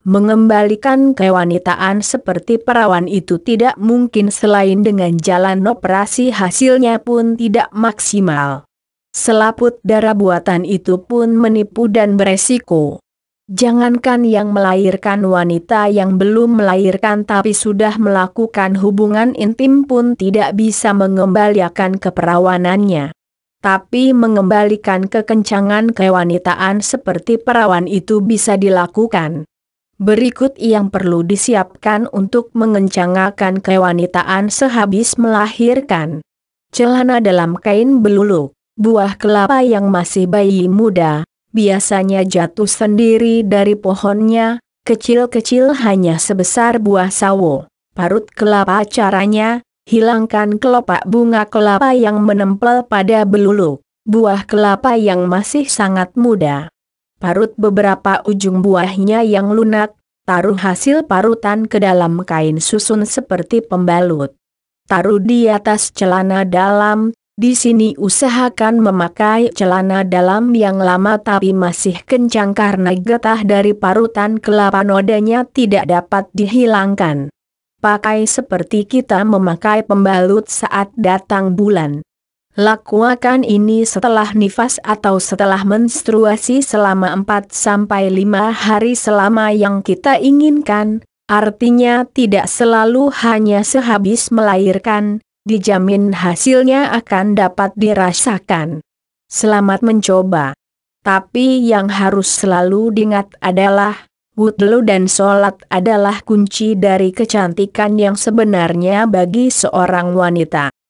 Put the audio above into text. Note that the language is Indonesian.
Mengembalikan kewanitaan seperti perawan itu tidak mungkin selain dengan jalan operasi, hasilnya pun tidak maksimal. Selaput darah buatan itu pun menipu dan beresiko. Jangankan yang melahirkan, wanita yang belum melahirkan tapi sudah melakukan hubungan intim pun tidak bisa mengembalikan keperawanannya. Tapi mengembalikan kekencangan kewanitaan seperti perawan itu bisa dilakukan. Berikut yang perlu disiapkan untuk mengencangkan kewanitaan sehabis melahirkan. Celana dalam kain beluluk. Buah kelapa yang masih bayi muda, biasanya jatuh sendiri dari pohonnya, kecil-kecil hanya sebesar buah sawo. Parut kelapa caranya, hilangkan kelopak bunga kelapa yang menempel pada beluluk. Buah kelapa yang masih sangat muda. Parut beberapa ujung buahnya yang lunak, taruh hasil parutan ke dalam kain susun seperti pembalut. Taruh di atas celana dalam, di sini usahakan memakai celana dalam yang lama tapi masih kencang karena getah dari parutan kelapa nodanya tidak dapat dihilangkan. Pakai seperti kita memakai pembalut saat datang bulan. Lakukan ini setelah nifas atau setelah menstruasi selama 4-5 hari selama yang kita inginkan, artinya tidak selalu hanya sehabis melahirkan, dijamin hasilnya akan dapat dirasakan. Selamat mencoba. Tapi yang harus selalu diingat adalah, wudhu dan sholat adalah kunci dari kecantikan yang sebenarnya bagi seorang wanita.